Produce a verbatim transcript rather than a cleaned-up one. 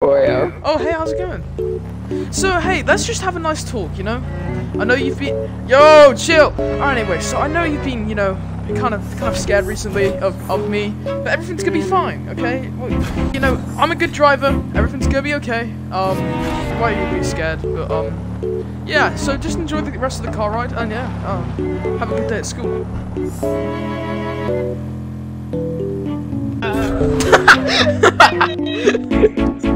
Oreo. Oh, hey, how's it going? So, hey, let's just have a nice talk, you know? I know you've been... Yo, chill! Alright, anyway, so I know you've been, you know, kind of kind of scared recently of, of me, but everything's gonna be fine, okay? Well, you know, I'm a good driver, everything's gonna be okay. Um, why are you be scared? But, um, yeah, so just enjoy the rest of the car ride, and yeah, um, have a good day at school. Uh.